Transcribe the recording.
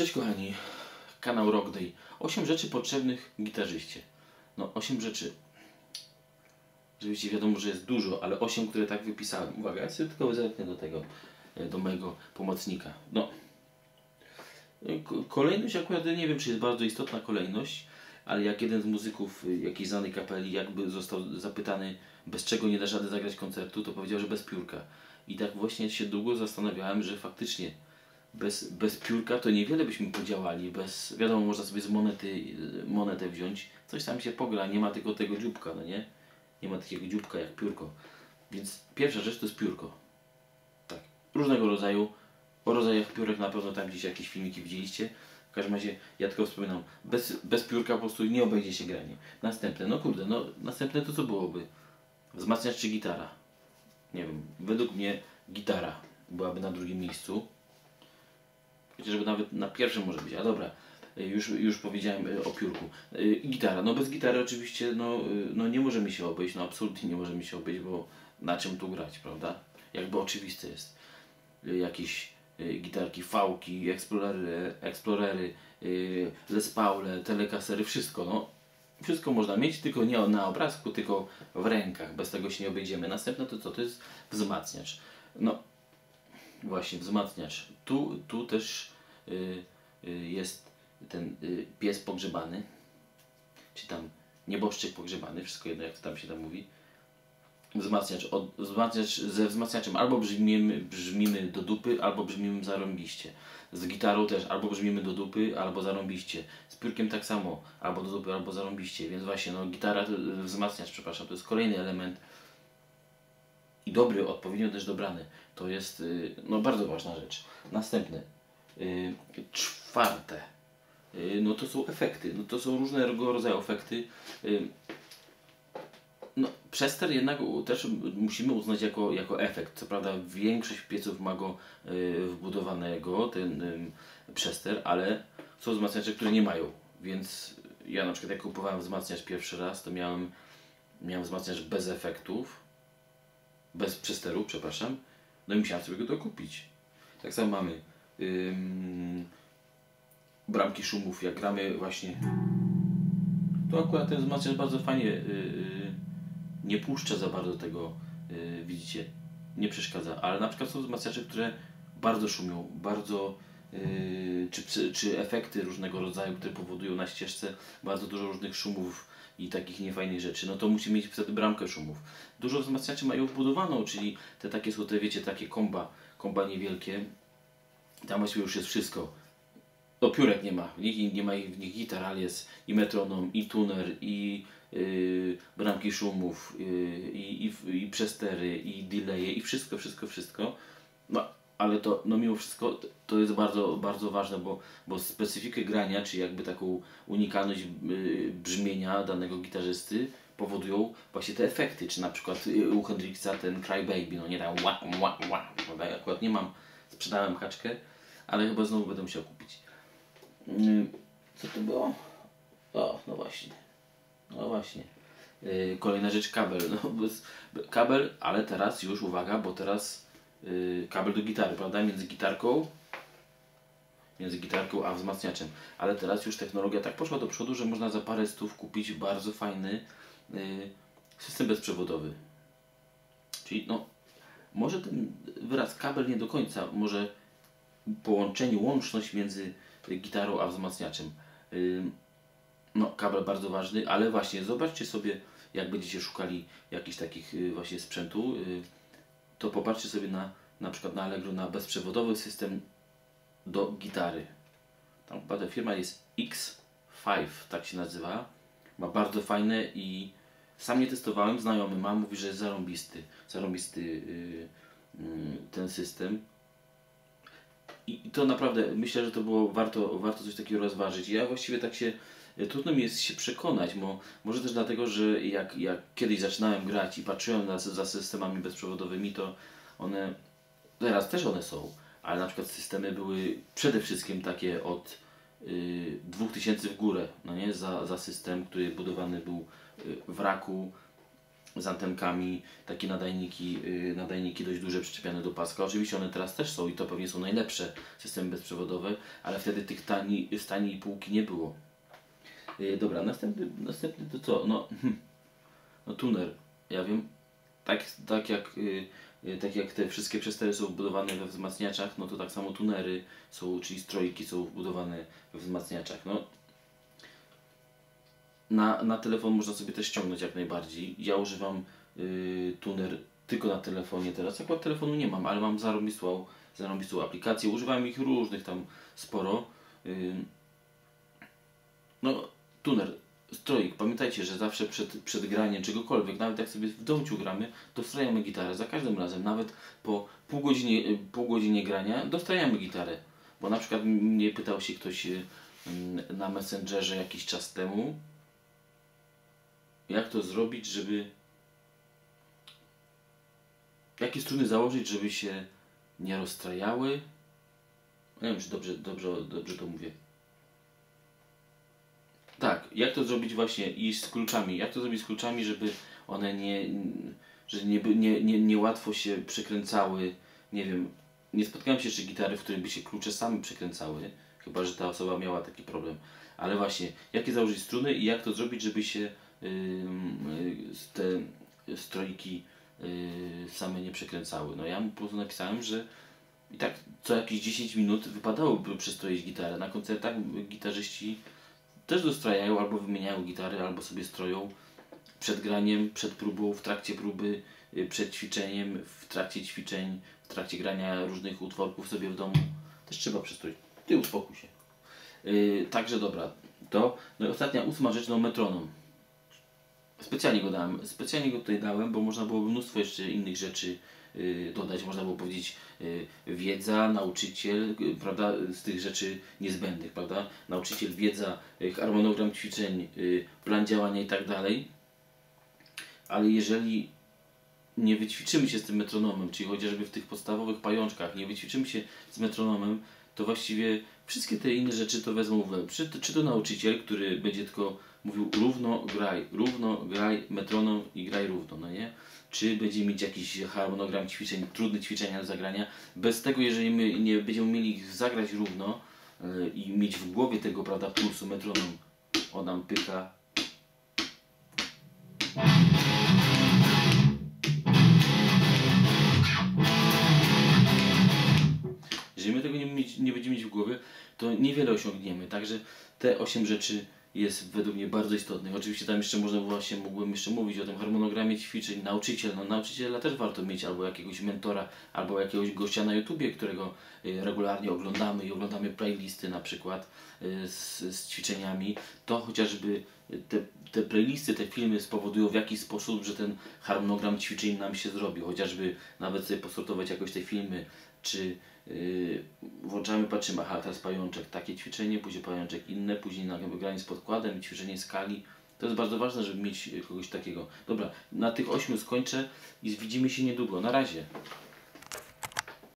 Cześć kochani, kanał Rock Day. 8 rzeczy potrzebnych gitarzyście. No 8 rzeczy. Oczywiście wiadomo, że jest dużo, ale 8, które tak wypisałem. Uwaga, ja sobie tylko zerknę do tego, do mojego pomocnika. No. Kolejność akurat nie wiem, czy jest bardzo istotna kolejność, ale jak jeden z muzyków jakiejś znanej kapeli jakby został zapytany, bez czego nie dasz rady zagrać koncertu, to powiedział, że bez piórka. I tak właśnie się długo zastanawiałem, że faktycznie bez piórka to niewiele byśmy podziałali. Wiadomo, można sobie z monetę wziąć, coś tam się pogra, nie ma tylko tego dzióbka, no nie? Nie ma takiego dzióbka jak piórko. Więc pierwsza rzecz to jest piórko. Tak, różnego rodzaju. O rodzajach piórek na pewno tam gdzieś jakieś filmiki widzieliście. W każdym razie ja tylko wspominam, bez piórka po prostu nie obejdzie się granie. Następne, no kurde, no następne to co byłoby? Wzmacniacz czy gitara? Nie wiem, według mnie gitara byłaby na drugim miejscu. Chociażby nawet na pierwszym może być, a dobra, już powiedziałem o piórku. Gitara, no bez gitary oczywiście no nie możemy się obejść, no absolutnie nie możemy się obejść, bo na czym tu grać, prawda? Jakby oczywiste jest. Jakieś gitarki, fałki, eksplorery, Les Paule, telekasery, wszystko, no. Wszystko można mieć, tylko nie na obrazku, tylko w rękach. Bez tego się nie obejdziemy. Następne to co? To jest wzmacniacz. No właśnie, wzmacniacz. Tu też jest ten pies pogrzebany, czy tam nieboszczyk pogrzebany, wszystko jedno jak to tam się tam mówi. Wzmacniacz ze wzmacniaczem albo brzmimy do dupy, albo brzmimy zarąbiście. Z gitarą też albo brzmimy do dupy, albo zarąbiście. Z piórkiem tak samo, albo do dupy, albo zarąbiście. Więc właśnie, no gitara, wzmacniacz, przepraszam, to jest kolejny element i dobry, odpowiednio też dobrany. To jest no bardzo ważna rzecz. Następne, czwarte, no to są efekty. No to są różnego rodzaju efekty. No, przester jednak też musimy uznać jako efekt. Co prawda większość pieców ma go wbudowanego, ten przester, ale są wzmacniacze, które nie mają. Więc ja na przykład jak kupowałem wzmacniacz pierwszy raz, to miałem wzmacniacz bez efektów, bez przesteru, przepraszam, no i musiałem sobie go dokupić. Tak samo mamy bramki szumów, jak gramy właśnie, to akurat ten wzmacniacz bardzo fajnie nie puszcza za bardzo tego, widzicie, nie przeszkadza, ale na przykład są wzmacniacze, które bardzo szumią, bardzo, czy efekty różnego rodzaju, które powodują na ścieżce bardzo dużo różnych szumów i takich niefajnych rzeczy, no to musi mieć wtedy bramkę szumów. Dużo wzmacniaczy mają wbudowaną, czyli te takie są te, wiecie, takie komba niewielkie, tam właściwie już jest wszystko. No piórek nie ma, nie ma w nich gitar, ale jest i metronom, i tuner, i bramki szumów, i przestery, i delaye, i wszystko. No, ale to, no mimo wszystko, to jest bardzo, bardzo ważne, bo specyfikę grania, czy jakby taką unikalność brzmienia danego gitarzysty powodują właśnie te efekty, czy na przykład u Hendrixa ten Cry Baby, no nie tam prawda? Ja akurat nie mam, sprzedałem kaczkę, ale chyba znowu będę musiał kupić. Co to było? O, no właśnie. Kolejna rzecz, kabel. No, kabel, ale teraz już uwaga, bo teraz kabel do gitary, prawda? Między gitarką a wzmacniaczem. Ale teraz już technologia tak poszła do przodu, że można za parę stów kupić bardzo fajny system bezprzewodowy. Czyli no, może ten wyraz kabel nie do końca, może połączenie, łączność między gitarą a wzmacniaczem. No, kabel bardzo ważny, ale właśnie zobaczcie sobie, jak będziecie szukali jakichś takich właśnie sprzętu, to popatrzcie sobie na przykład na Allegro, na bezprzewodowy system do gitary. Tam ta firma jest X5, tak się nazywa. Ma bardzo fajne i sam nie testowałem, znajomy ma, mówi, że jest zarąbisty ten system. I to naprawdę, myślę, że to było warto coś takiego rozważyć. Ja właściwie tak się, trudno mi jest się przekonać, bo może też dlatego, że jak kiedyś zaczynałem grać i patrzyłem za systemami bezprzewodowymi, to one, teraz też one są, ale na przykład systemy były przede wszystkim takie od 2000 w górę, no nie, za system, który budowany był w raku, z antenkami, takie nadajniki dość duże przyczepiane do paska. Oczywiście one teraz też są i to pewnie są najlepsze systemy bezprzewodowe, ale wtedy tych z taniej półki nie było. Dobra, następny to co? No tuner, ja wiem, tak jak te wszystkie przestery są wbudowane we wzmacniaczach, no to tak samo tunery są, czyli strojki są wbudowane we wzmacniaczach. No, na telefon można sobie też ściągnąć jak najbardziej. Ja używam tuner tylko na telefonie teraz. Akurat telefonu nie mam, ale mam zarąbistą aplikację. Używam ich różnych tam sporo. No, tuner, stroik. Pamiętajcie, że zawsze przed graniem czegokolwiek, nawet jak sobie w domciu gramy, dostrajamy gitarę. Za każdym razem, nawet po pół godzinie grania, dostrajamy gitarę. Bo na przykład mnie pytał się ktoś na Messengerze jakiś czas temu, jak to zrobić, jakie struny założyć, żeby się nie rozstrajały. Nie wiem, czy dobrze to mówię. Tak, jak to zrobić właśnie i z kluczami. Jak to zrobić z kluczami, żeby one nie łatwo się przekręcały. Nie wiem, nie spotkałem się jeszcze gitary, w których by się klucze same przekręcały. Chyba że ta osoba miała taki problem. Ale właśnie, jakie założyć struny i jak to zrobić, żeby się te strojki same nie przekręcały. No ja mu po prostu napisałem, że i tak co jakieś 10 minut wypadałoby przestroić gitarę. Na koncertach gitarzyści też dostrajają albo wymieniają gitary, albo sobie stroją przed graniem, przed próbą, w trakcie próby, przed ćwiczeniem, w trakcie ćwiczeń, w trakcie grania różnych utworków sobie w domu. Też trzeba przestroić. Ty uspokój się. Także dobra, no i ostatnia, 8. rzecz, no metronom. Specjalnie go tutaj dałem, bo można byłoby mnóstwo jeszcze innych rzeczy dodać. Można było powiedzieć wiedza, nauczyciel, prawda, z tych rzeczy niezbędnych, prawda? Nauczyciel, wiedza, harmonogram ćwiczeń, plan działania i tak dalej. Ale jeżeli nie wyćwiczymy się z tym metronomem, czyli chociażby w tych podstawowych pajączkach, nie wyćwiczymy się z metronomem, to właściwie wszystkie te inne rzeczy to wezmą w łeb. Czy to nauczyciel, który będzie tylko mówił równo graj, metronom i graj równo, no nie? Czy będzie mieć jakiś harmonogram ćwiczeń, trudne ćwiczenia do zagrania. Bez tego, jeżeli my nie będziemy mieli ich zagrać równo i mieć w głowie tego, prawda, pulsu metronom, on nam pyka. Jeżeli my tego nie będziemy mieć w głowie, to niewiele osiągniemy. Także te 8 rzeczy jest według mnie bardzo istotnych. Oczywiście tam jeszcze mógłbym jeszcze mówić o tym harmonogramie ćwiczeń, nauczyciel. No nauczyciela też warto mieć, albo jakiegoś mentora, albo jakiegoś gościa na YouTubie, którego regularnie oglądamy i oglądamy playlisty na przykład z ćwiczeniami. To chociażby te playlisty, te filmy spowodują w jakiś sposób, że ten harmonogram ćwiczeń nam się zrobi. Chociażby nawet sobie posortować jakoś te filmy, czy włączamy, patrzymy, aha, teraz pajączek, takie ćwiczenie, później pajączek inne, później granie z podkładem i ćwiczenie skali. To jest bardzo ważne, żeby mieć kogoś takiego. Dobra, na tych 8 skończę i widzimy się niedługo. Na razie.